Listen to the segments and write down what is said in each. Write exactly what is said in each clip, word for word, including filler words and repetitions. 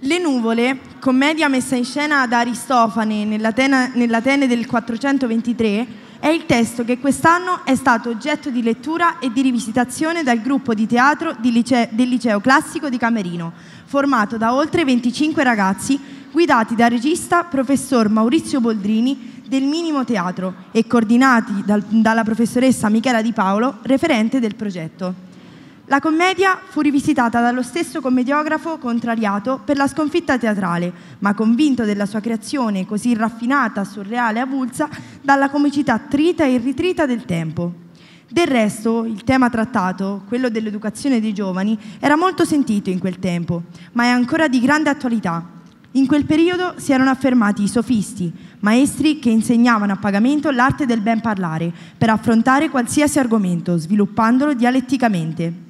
Le nuvole, commedia messa in scena da Aristofane nell'Atene, nell'Atene del quattrocentoventitré, è il testo che quest'anno è stato oggetto di lettura e di rivisitazione dal gruppo di teatro di lice- del Liceo Classico di Camerino, formato da oltre venticinque ragazzi, guidati dal regista professor Maurizio Boldrini del Minimo Teatro e coordinati dal, dalla professoressa Michela Di Paolo, referente del progetto. La commedia fu rivisitata dallo stesso commediografo contrariato per la sconfitta teatrale, ma convinto della sua creazione così raffinata, surreale e avulsa dalla comicità trita e irritrita del tempo. Del resto, il tema trattato, quello dell'educazione dei giovani, era molto sentito in quel tempo, ma è ancora di grande attualità. In quel periodo si erano affermati i sofisti, maestri che insegnavano a pagamento l'arte del ben parlare per affrontare qualsiasi argomento, sviluppandolo dialetticamente.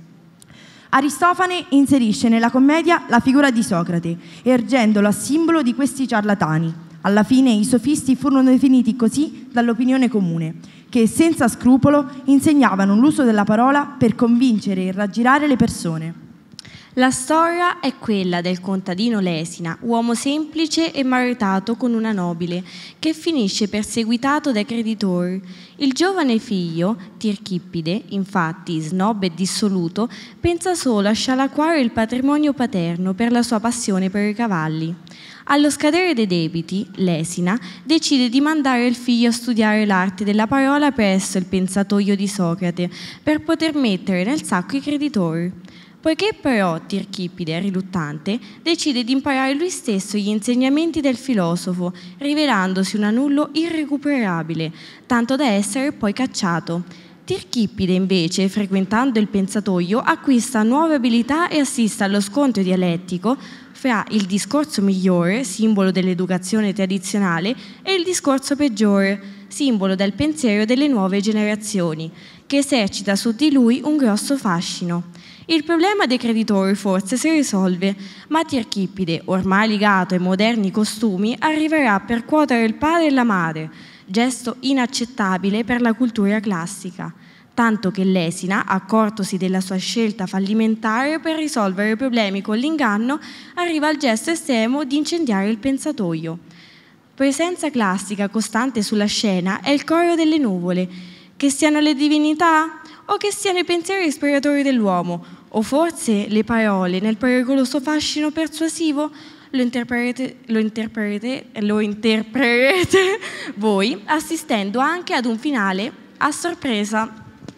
Aristofane inserisce nella commedia la figura di Socrate, ergendolo a simbolo di questi ciarlatani. Alla fine i sofisti furono definiti così dall'opinione comune, che senza scrupolo insegnavano l'uso della parola per convincere e raggirare le persone. La storia è quella del contadino Lesina, uomo semplice e maritato con una nobile, che finisce perseguitato dai creditori. Il giovane figlio, Tirchippide, infatti snob e dissoluto, pensa solo a scialacquare il patrimonio paterno per la sua passione per i cavalli. Allo scadere dei debiti, Lesina decide di mandare il figlio a studiare l'arte della parola presso il pensatoio di Socrate per poter mettere nel sacco i creditori. Poiché però Tirchippide è riluttante, decide di imparare lui stesso gli insegnamenti del filosofo, rivelandosi un annullo irrecuperabile, tanto da essere poi cacciato. Tirchippide invece, frequentando il pensatoio, acquista nuove abilità e assiste allo scontro dialettico fra il discorso migliore, simbolo dell'educazione tradizionale, e il discorso peggiore, simbolo del pensiero delle nuove generazioni, che esercita su di lui un grosso fascino. Il problema dei creditori forse si risolve, ma Tirchippide, ormai legato ai moderni costumi, arriverà a percuotere il padre e la madre, gesto inaccettabile per la cultura classica, tanto che Lesina, accortosi della sua scelta fallimentare per risolvere i problemi con l'inganno, arriva al gesto estremo di incendiare il pensatoio. Presenza classica costante sulla scena è il coro delle nuvole, che siano le divinità o che siano i pensieri ispiratori dell'uomo, o forse le parole nel pericoloso fascino persuasivo. Lo interprete, lo interprete, lo interpreterete voi, assistendo anche ad un finale a sorpresa.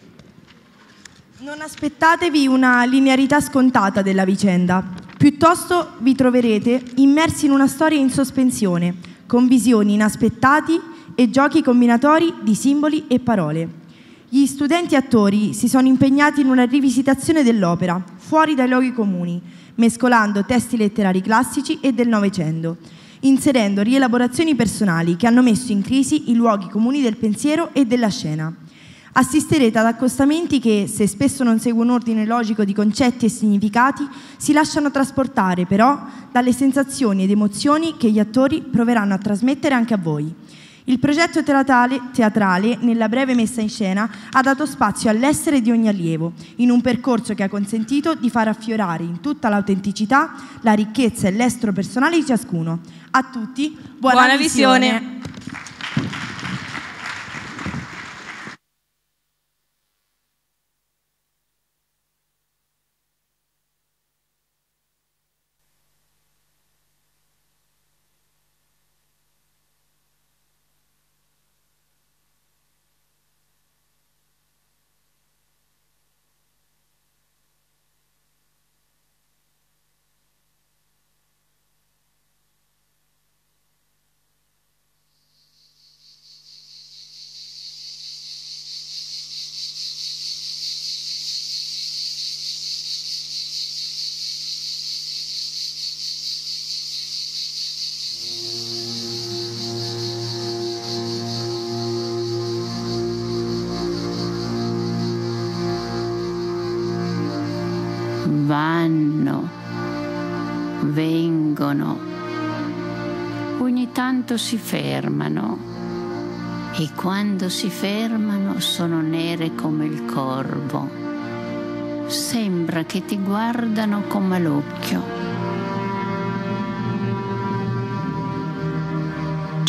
Non aspettatevi una linearità scontata della vicenda, piuttosto vi troverete immersi in una storia in sospensione, con visioni inaspettati e giochi combinatori di simboli e parole. Gli studenti attori si sono impegnati in una rivisitazione dell'opera, fuori dai luoghi comuni, mescolando testi letterari classici e del Novecento, inserendo rielaborazioni personali che hanno messo in crisi i luoghi comuni del pensiero e della scena. Assisterete ad accostamenti che, se spesso non seguono un ordine logico di concetti e significati, si lasciano trasportare però dalle sensazioni ed emozioni che gli attori proveranno a trasmettere anche a voi. Il progetto teatrale, teatrale, nella breve messa in scena, ha dato spazio all'essere di ogni allievo, in un percorso che ha consentito di far affiorare in tutta l'autenticità la ricchezza e l'estro personale di ciascuno. A tutti, buona, buona visione! visione. Vanno, vengono, ogni tanto si fermano e quando si fermano sono nere come il corvo. Sembra che ti guardano con malocchio.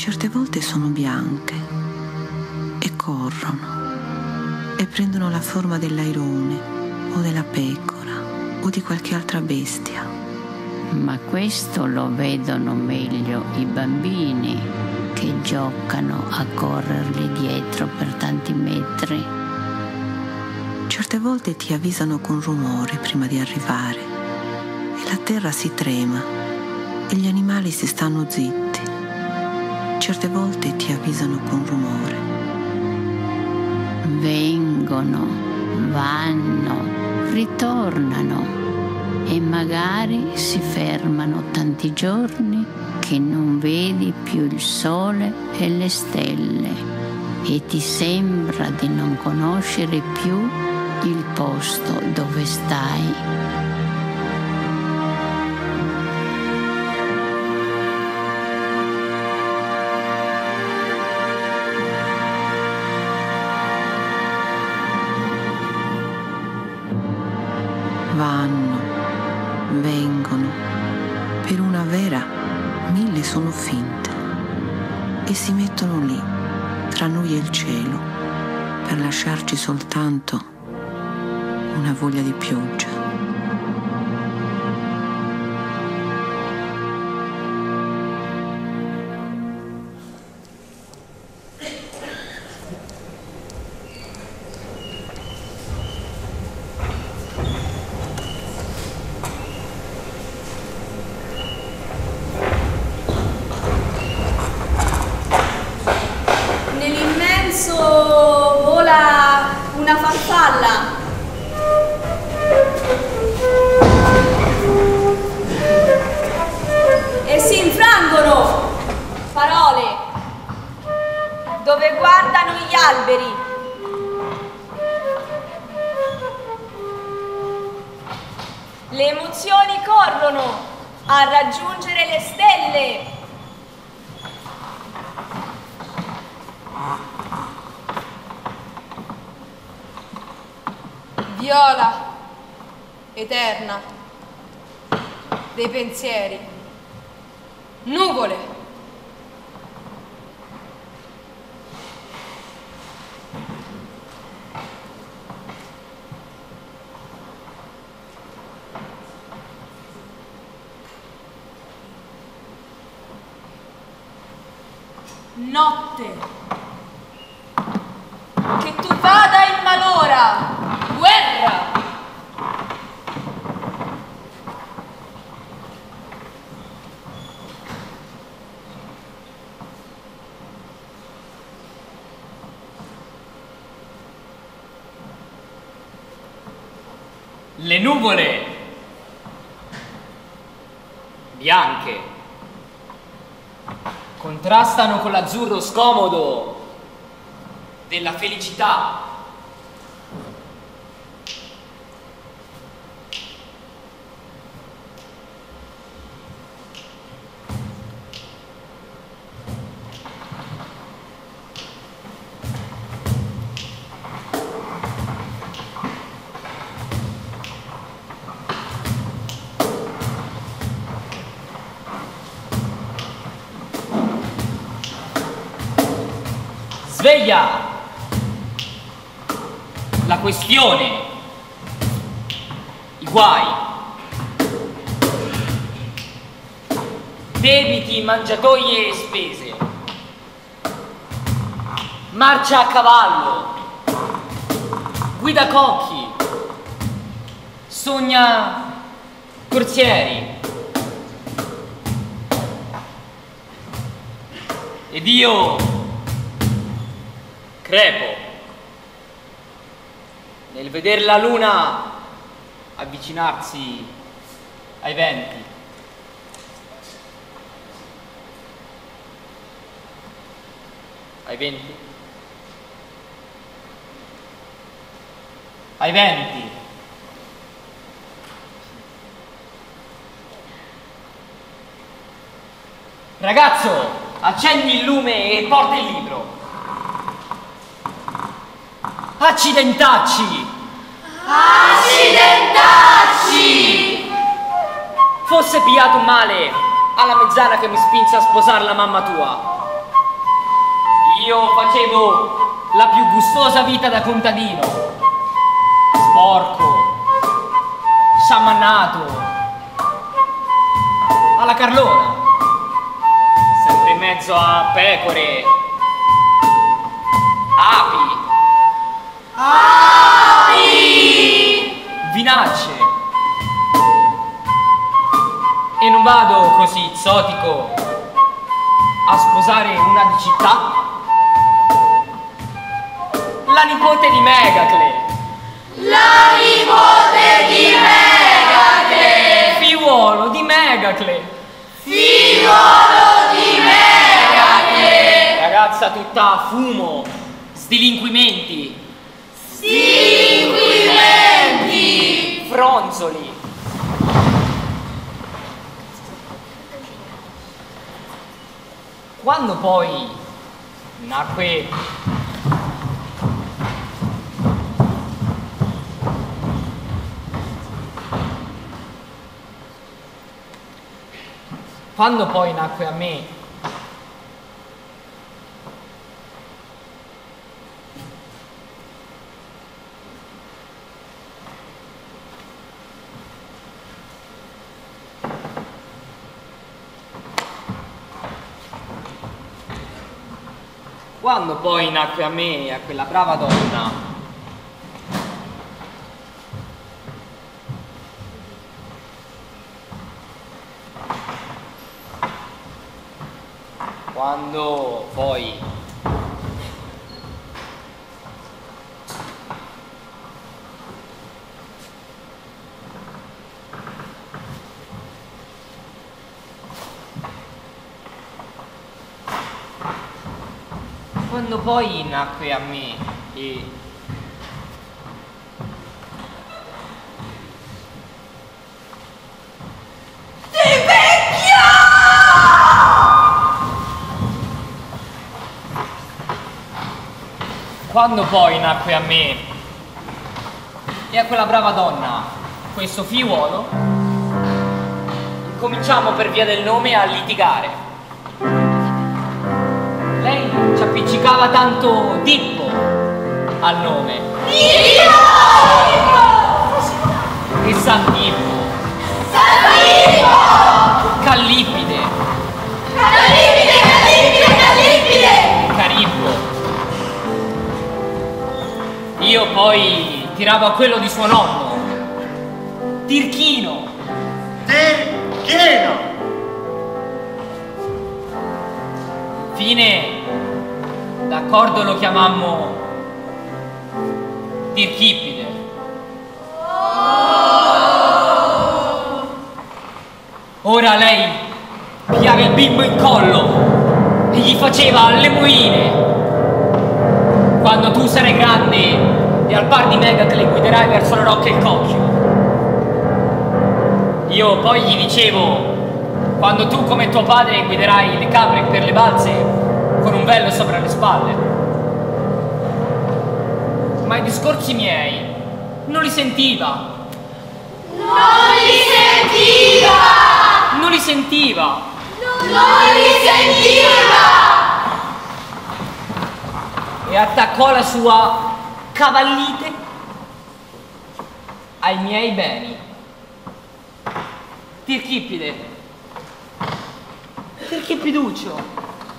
certe volte sono bianche e corrono e prendono la forma dell'airone o della pecora o di qualche altra bestia. Ma questo lo vedono meglio i bambini che giocano a correrli dietro per tanti metri. Certe volte ti avvisano con rumore prima di arrivare e la terra si trema e gli animali si stanno zitti. Certe volte ti avvisano con rumore. Vengono, vanno, ritornano e magari si fermano tanti giorni che non vedi più il sole e le stelle e ti sembra di non conoscere più il posto dove stai. Vanno, vengono, per una vera mille sono finte e si mettono lì, tra noi e il cielo, per lasciarci soltanto una voglia di pioggia. Vola una farfalla. E si infrangono parole dove guardano gli alberi. Le emozioni corrono a raggiungere le stelle. Viola eterna dei pensieri, nuvole. Notte, che tu vada in malora. Guerra! Le nuvole bianche contrastano con l'azzurro scomodo della felicità. Sveglia la questione, i guai, debiti, mangiatoie e spese, marcia a cavallo, guida cocchi, sogna corsieri. Ed io crepo nel veder la luna avvicinarsi ai venti. Ai venti? Ai venti. Ragazzo, accendi il lume e porta il libro. Accidentacci! Accidentacci! Fosse pigliato male alla mezzana che mi spinse a sposare la mamma tua. io facevo la più gustosa vita da contadino. Sporco, sciamannato, alla Carlona, sempre in mezzo a pecore, api, api, vinacce. E non vado così zotico a sposare una di città? La nipote di Megacle. La nipote di Megacle. Figliuolo di Megacle. Figliuolo di Megacle. Ragazza tutta a fumo, stilinquimenti. Stilinquimenti. Fronzoli. Quando poi nacque quando poi nacque a me Quando poi nacque a me e a quella brava donna, quando poi Quando poi nacque a me e Sei vecchio! Quando poi nacque a me e a quella brava donna questo figliuolo, cominciamo per via del nome a litigare. Lei ci appiccicava tanto Dippo al nome. Dippo! E San Dippo. San Dippo! Callipide. Callipide, Callipide, Callipide! Caribbo. Io poi tiravo a quello di suo nonno. Tirchino. Tirchino! Fine, d'accordo, lo chiamammo Tirchipide. Ora lei pigliava il bimbo in collo e gli faceva le moine. Quando tu sarai grande e al par di Megacle guiderai verso la rocca il cocchio. Io poi gli dicevo: quando tu come tuo padre guiderai le capre per le balze con un vello sopra le spalle. Ma i discorsi miei non li sentiva. Non li sentiva! Non li sentiva. Non li sentiva! E attaccò la sua cavallite ai miei beni. Tirchipide. Tirchipiduccio.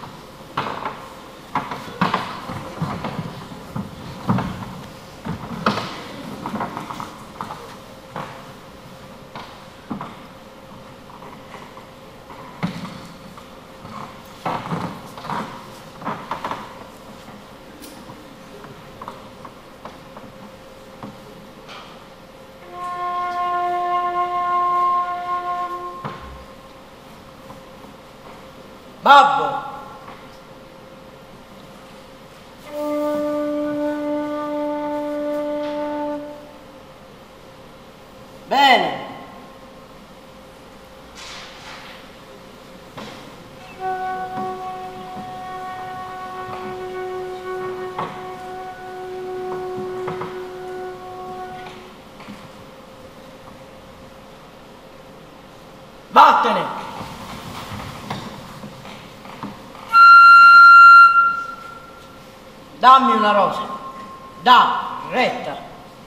Babbo! Bene! Vattene! dammi una rosa. Da, retta.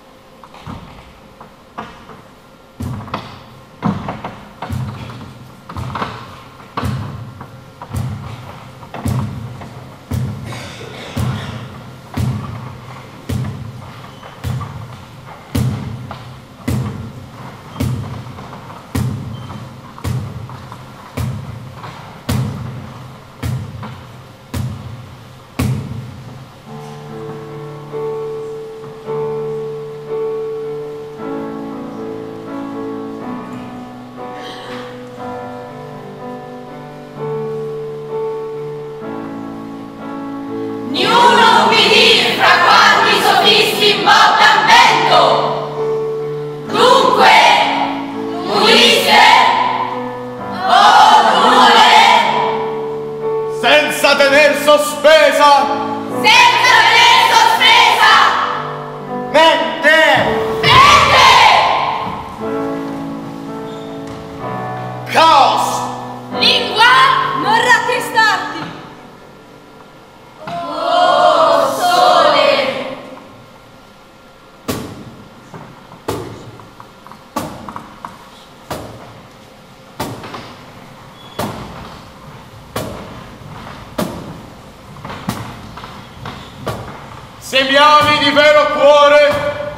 Semiami di vero cuore,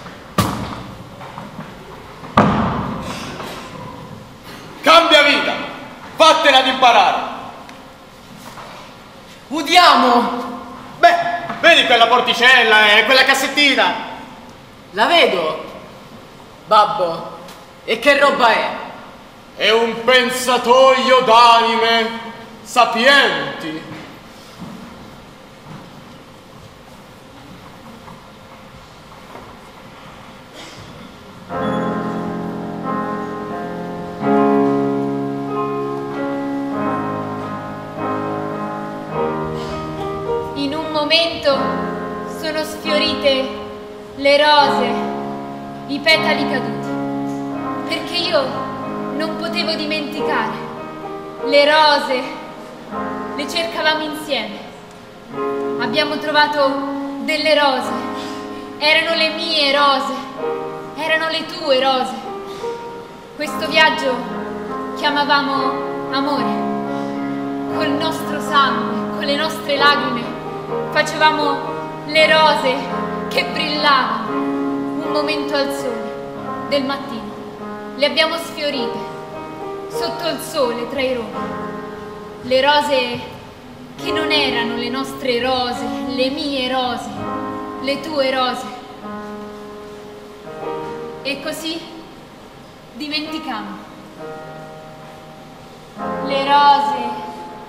cambia vita, vattene ad imparare. Udiamo! Beh, vedi quella porticella e quella cassettina? La vedo, babbo. E che roba è? È un pensatoio d'anime sapienti. In un momento sono sfiorite le rose, i petali caduti, perché io non potevo dimenticare. Le rose le cercavamo insieme. Abbiamo trovato delle rose, erano le mie rose, erano le tue rose. Questo viaggio chiamavamo amore. Col nostro sangue, con le nostre lacrime, facevamo le rose che brillavano. Un momento al sole del mattino le abbiamo sfiorite sotto il sole tra i roni. Le rose che non erano le nostre rose, le mie rose, le tue rose. E così dimenticammo le rose.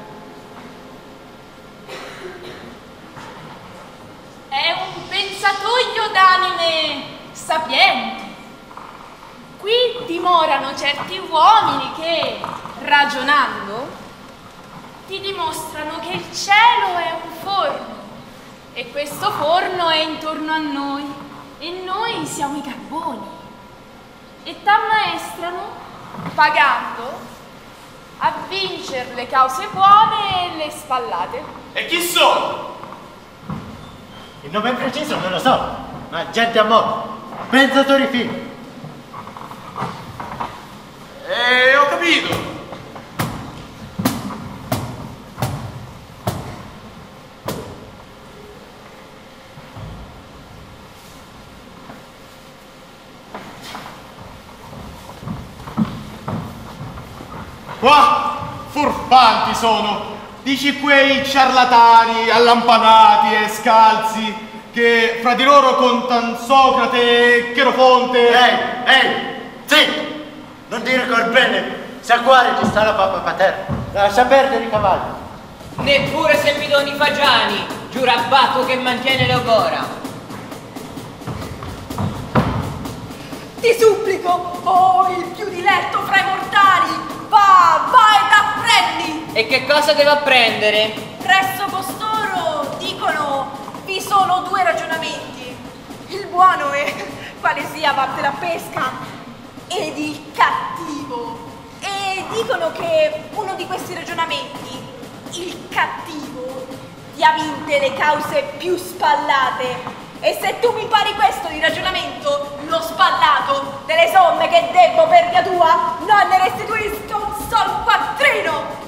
È un pensatoio d'anime sapienti. Qui dimorano certi uomini che, ragionando, ti dimostrano che il cielo è un forno e questo forno è intorno a noi e noi siamo i carboni e t'ammaestrano pagando a vincere le cause buone e le spallate. E chi sono? Il nome preciso non lo so, ma gente a modo, pensatori fini. Eh, ho capito. Qua, furfanti sono. Dici quei ciarlatani, allampanati e scalzi che fra di loro contano Socrate e Cherofonte. Ehi, ehi, zitto! Non dire col bene, se a cuore ti sta la pappa paterna. Lascia perdere i cavalli. Neppure Sepidoni Fagiani, giurabbatto che mantiene l'ogora. Ti supplico, oh il più diletto fra i mortali, va, va ed apprendi! E che cosa devo apprendere? Presso costoro dicono vi sono due ragionamenti, il buono è quale sia vatte la pesca ed il cattivo, e dicono che uno di questi ragionamenti, il cattivo, ovviamente le cause più spallate. E se tu mi impari questo di ragionamento, lo spallato delle somme che debbo per via tua, non ne restituisco un sol quattrino.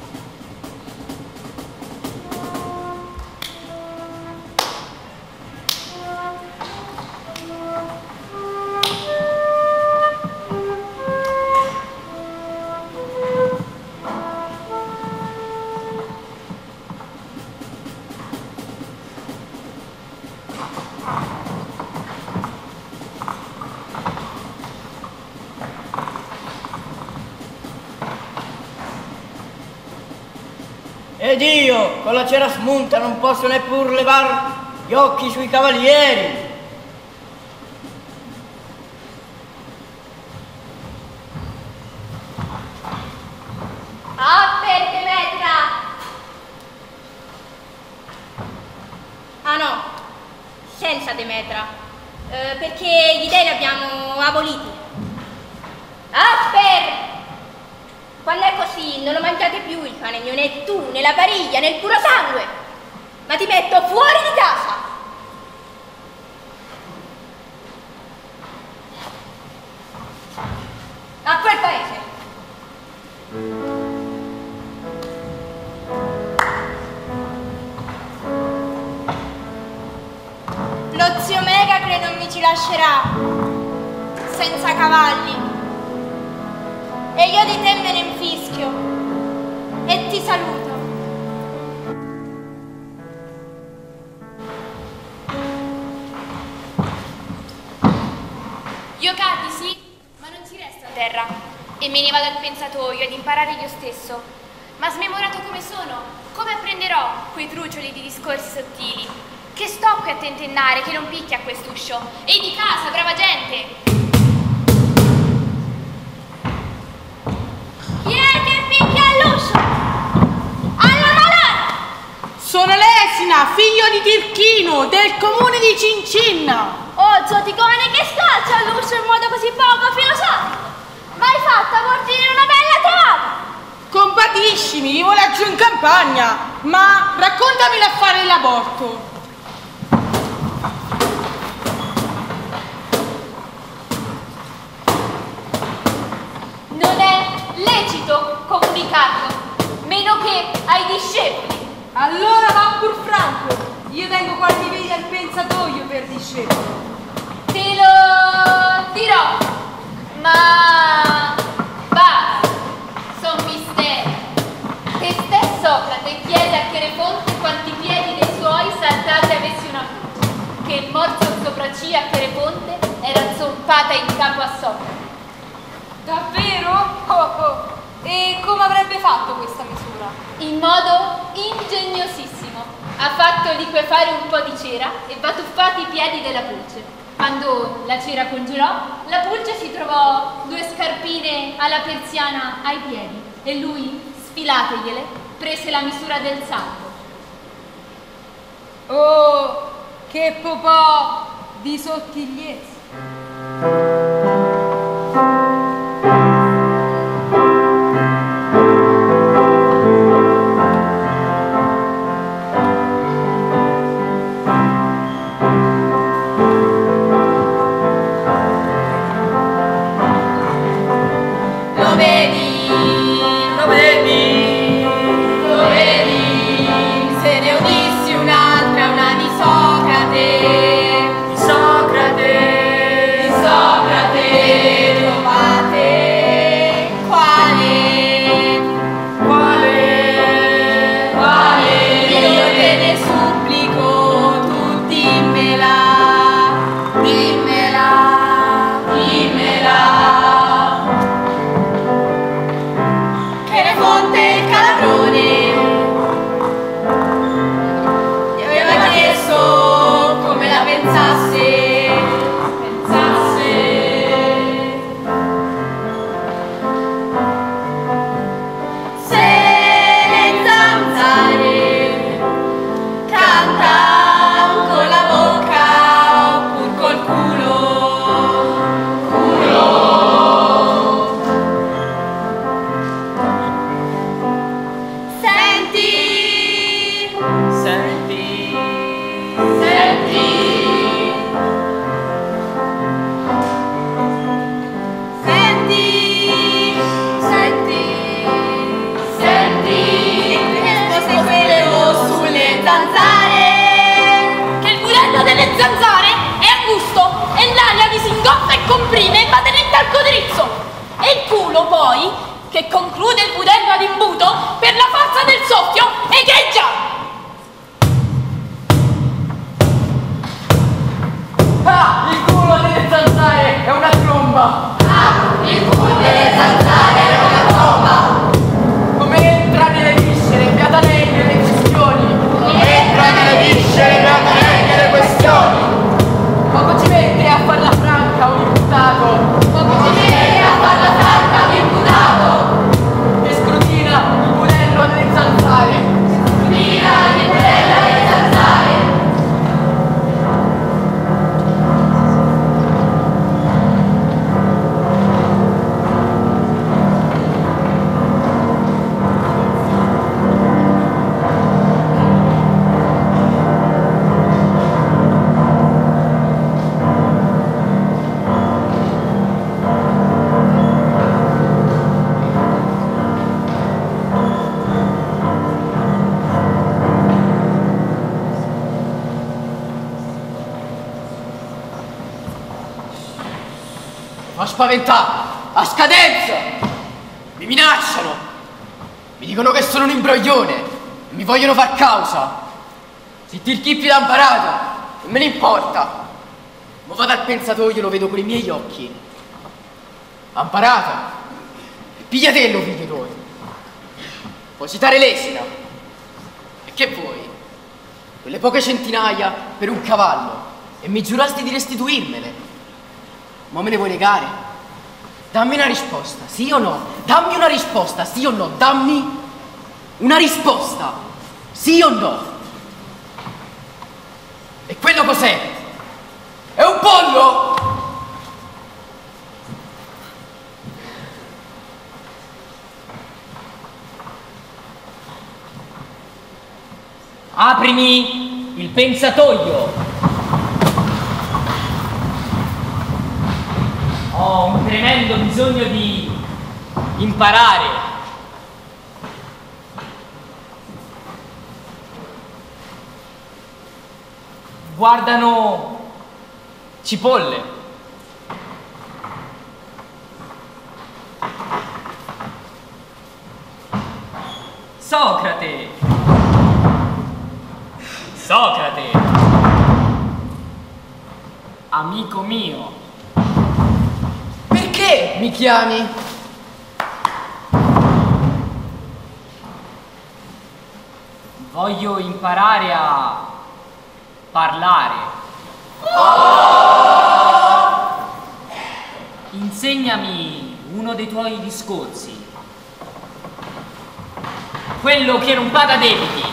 Ed io, con la cera smunta, non posso neppur levar gli occhi sui cavalieri. Ah, per Demetra! Ah no, senza Demetra, eh, perché gli dei li abbiamo aboliti. Ah, per! Quando è così non lo mangiate più il pane mio, né tu, né la pariglia, né il puro sangue, ma ti metto fuori di casa. A quel paese. Lo zio Megacre non mi ci lascerà senza cavalli. E io di te me ne infischio e ti saluto. Io cadi, sì, ma non ci resto a terra e me ne vado al pensatoio ad imparare io stesso. Ma smemorato come sono, come apprenderò quei trucioli di discorsi sottili? Che sto qui a tentennare, che non picchia a quest'uscio? Ehi di casa, brava gente! Chi è che picchia all'uscio? Alla malata! Sono Lesina, figlio di Tirchino, del comune di Cincinna. Oh, zoticone, che scaccia all'uscio in modo così poco filosofico? Ma hai fatto a portare una bella trama! Compatiscimi, vivo laggiù in campagna, ma raccontami l'affare dell'aborto. Non è lecito comunicarlo, meno che ai discepoli. Allora va pur franco, io vengo qua mi vedi al pensatoio per discepoli. Te lo dirò, ma va, son misteri. Che ste Socrate chiede a Cherefonte quanti piedi dei suoi saltati avessi una croce, che il morso sopracciglia a Cherefonte era zompata in capo a Socrate. Davvero? Oh, oh. E come avrebbe fatto questa misura? In modo ingegnosissimo. Ha fatto liquefare un po' di cera e va tuffati i piedi della pulce. Quando la cera congelò, la pulce si trovò due scarpine alla persiana ai piedi e lui, sfilategliele, prese la misura del salto. Oh, che popò di sottigliezza! Socrate, Socrate, prima invaderete al codrizzo e il culo poi, che conclude il budello ad imbuto, per la forza del soffio echeggia. Ah, il culo delle zanzare è una tromba! Ah, il culo delle zanzare è una tromba! Come entra nelle viscere, beata lei nelle questioni! Come entra nelle viscere, beata lei nelle questioni! Poco ci mette a farla franca un imputato! Poco ci mette a farla franca un imputato! E scrutina il budello delle zanzare! Scrutina il budello delle zanzare! Fa spaventare! A scadenza! Mi minacciano! Mi dicono che sono un imbroglione e mi vogliono far causa! Se ti ricchippi da imparato, non me ne importa! Ma vado al pensatoio, lo vedo con i miei occhi! Amparata! Pigliatello, figlio tuo! Puoi citare Lesina! E che vuoi? Quelle poche centinaia per un cavallo e mi giurasti di restituirmele! Ma me ne vuoi negare? Dammi una risposta, sì o no? Dammi una risposta, sì o no? Dammi una risposta, sì o no? E quello cos'è? È un pollo? Aprimi il pensatoio! Ho un tremendo bisogno di imparare. Guardano cipolle. Socrate. Socrate. Amico mio. Perché mi chiami? Voglio imparare a parlare. Oh! Insegnami uno dei tuoi discorsi. Quello che non paga debiti.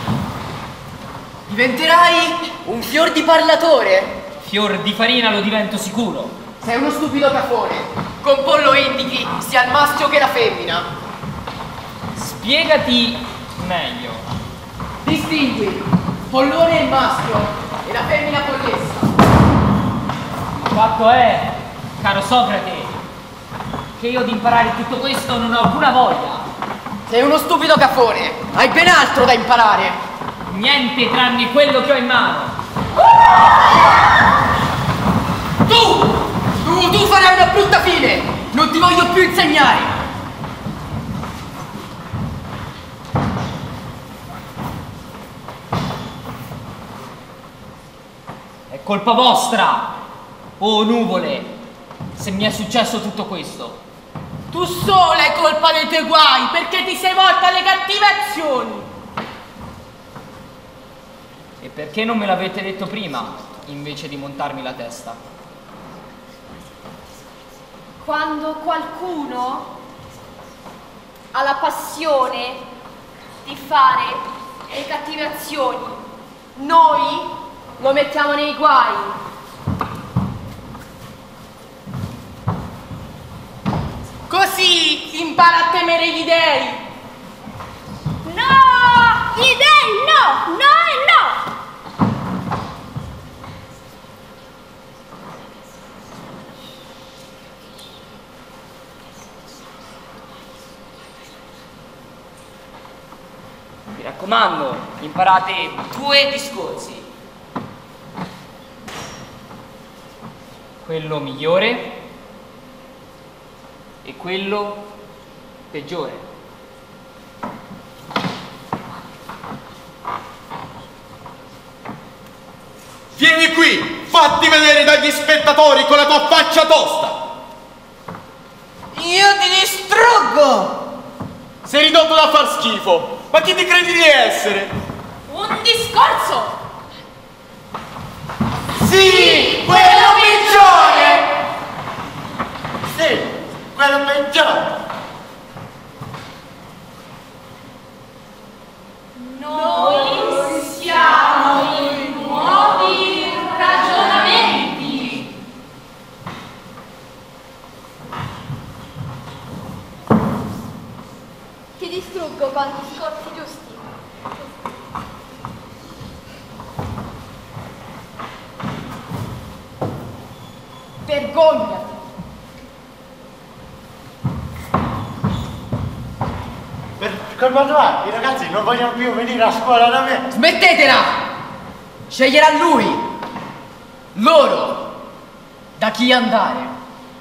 Diventerai un fior di parlatore. Fior di farina lo divento sicuro. Sei uno stupido cafone. Con pollo indichi sia il maschio che la femmina. Spiegati meglio. Distingui pollone e il maschio e la femmina pollessa. Il fatto è, caro Socrate, che io di imparare tutto questo non ho alcuna voglia. Sei uno stupido cafone. Hai ben altro da imparare. Niente tranne quello che ho in mano. Tu! Tu, tu farai una brutta fine! Non ti voglio più insegnare! È colpa vostra, oh nuvole, se mi è successo tutto questo. Tu sola hai colpa dei tuoi guai, perché ti sei volta alle cattive azioni. E perché non me l'avete detto prima, invece di montarmi la testa? Quando qualcuno ha la passione di fare le cattive azioni, noi lo mettiamo nei guai. Così impara a temere gli dèi. No! Gli dèi no! No e no! Mi raccomando, imparate due discorsi. Quello migliore e quello peggiore. Vieni qui, fatti vedere dagli spettatori con la tua faccia tosta. Io ti distruggo! Sei ridotto da far schifo, ma chi ti credi di essere? Un discorso! Sì, quello peggiore! Sì, quello peggiore! Noi siamo i nuovi ragionamenti. Ti distruggo con discorsi giusti. Vergognati! Per colpa tua, i ragazzi non vogliono più venire a scuola da me. Smettetela! Sceglierà lui, loro, da chi andare.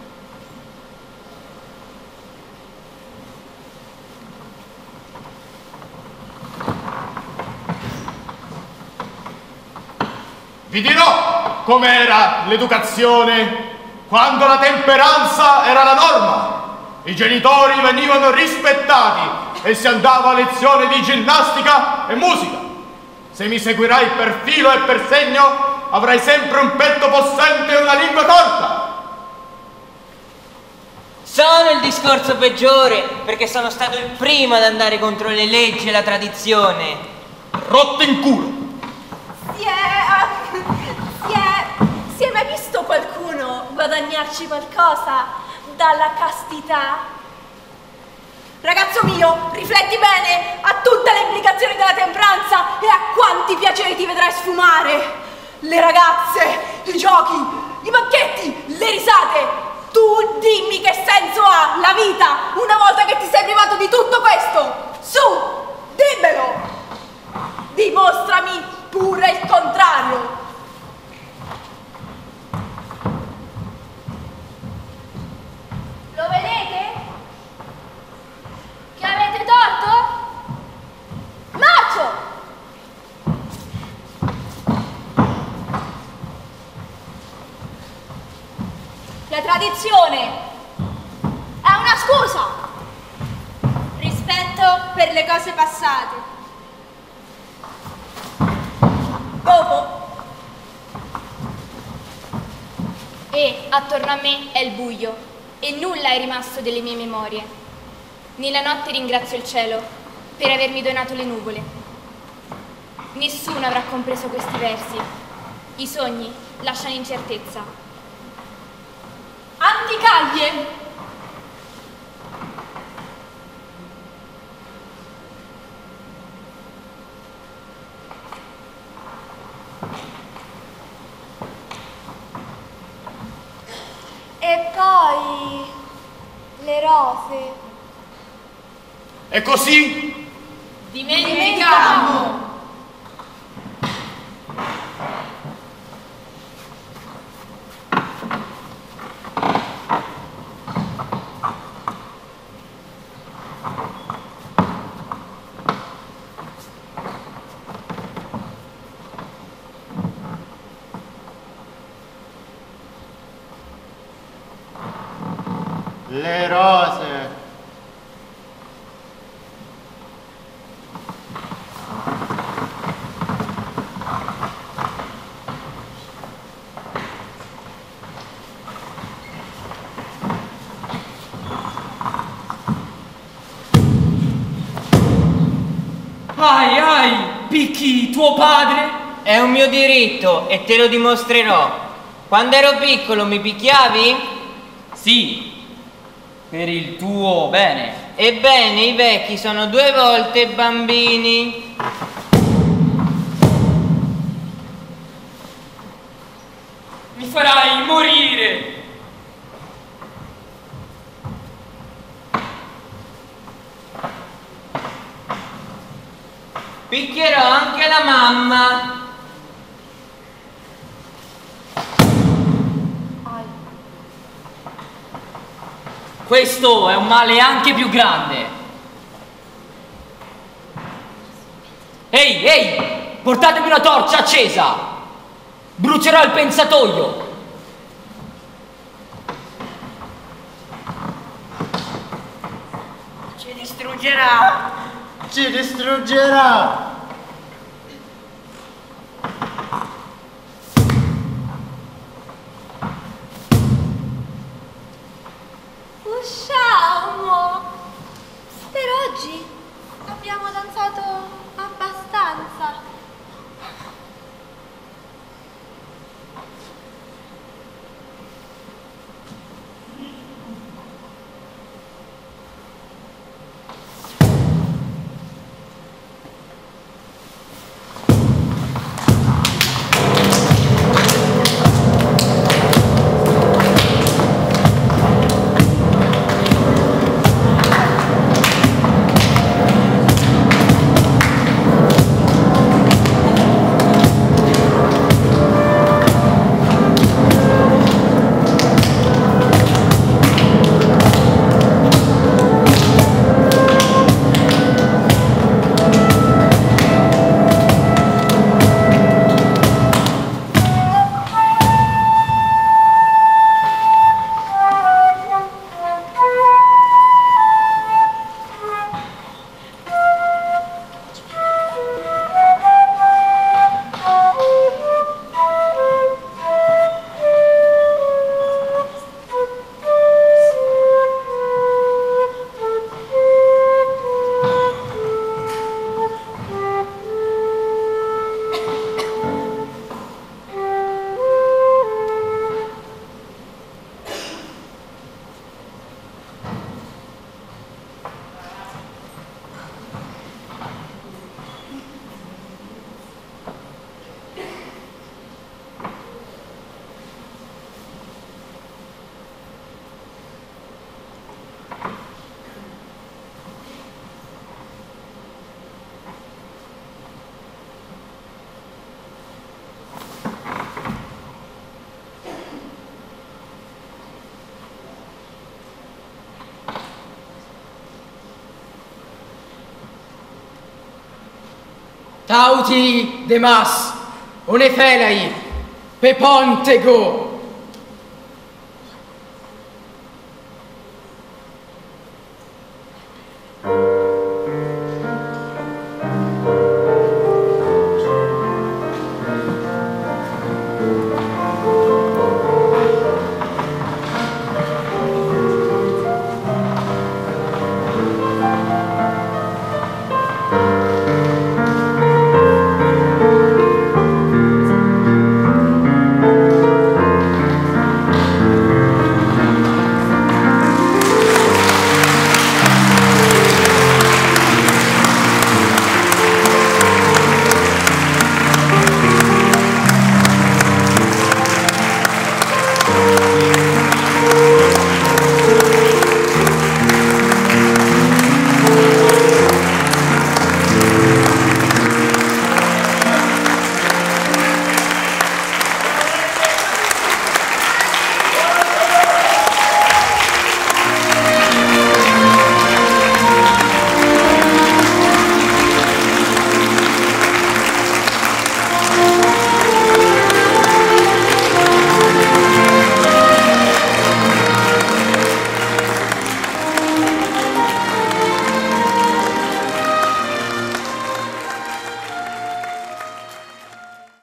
Vi dirò com'era l'educazione quando la temperanza era la norma. I genitori venivano rispettati e si andava a lezione di ginnastica e musica. Se mi seguirai per filo e per segno, avrai sempre un petto possente e una lingua corta. Sono il discorso peggiore, perché sono stato il primo ad andare contro le leggi e la tradizione. Rotto in culo! Si è, si è, si è mai visto qualcuno guadagnarci qualcosa dalla castità? Ragazzo mio, rifletti bene a tutte le implicazioni della temperanza e a quanti piaceri ti vedrai sfumare. Le ragazze, i giochi, i banchetti, le risate. Tu dimmi che senso ha la vita una volta che ti sei privato di tutto questo. Su, dimmelo. Dimostrami pure il contrario. Lo vedete? Che avete torto? Marcio! La tradizione è una scusa. Rispetto per le cose passate. Dopo. E attorno a me è il buio e nulla è rimasto delle mie memorie. Nella notte ringrazio il cielo per avermi donato le nuvole. Nessuno avrà compreso questi versi. I sogni lasciano incertezza. Anticaglie. E poi le rose. E così? Dimentichiamo! Le rose. Ai ai, picchi tuo padre? È un mio diritto e te lo dimostrerò. Quando ero piccolo mi picchiavi? Sì, per il tuo bene. Ebbene, i vecchi sono due volte bambini. Mi farai morire. Picchierò anche la mamma. Questo è un male anche più grande. Ehi, ehi, portatemi una torcia accesa. Brucerò il pensatoio. Ci distruggerà. Ci distruggerà. Usciamo! Per oggi abbiamo danzato abbastanza. Tauti Demas, Onefelai, Pepontego,